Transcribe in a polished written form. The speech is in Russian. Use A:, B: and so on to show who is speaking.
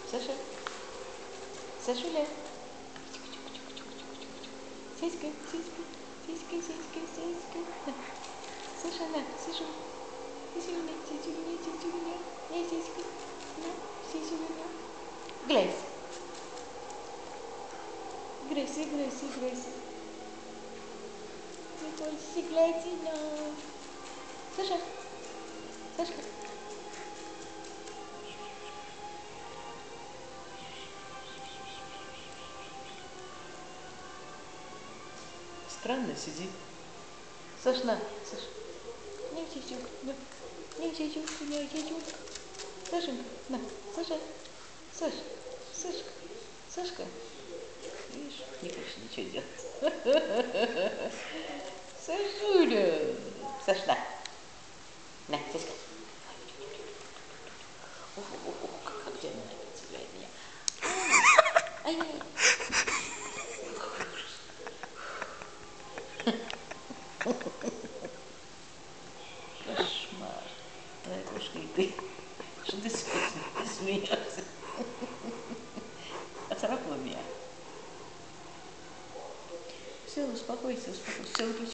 A: Саша. Сашуля. Сиська, сиська, сиська, сиська, сиська. Саша, на, Сашу. Сисюля, сисюля, сисюля. Я сиська. На, сисюля. Глейс. Грейси, грейси, грейси. Не бойся, гляди, но. Саша. Сашка. Странно сидит. Саш, на, Саш. Не сисюк, на. Не сисюк, не сисюк. Сашенька, на, Саша. Саш, Сашка, Сашка. Видишь, не хочешь ничего делать. Сашуля. Саш, на. На, Сашка. Как тебе нравится, для меня? Ай-яй. Кошмар. Ай, кошка, и ты. Что ты смеешься? Оцарапала меня. Все, успокойся, успокойся. Все,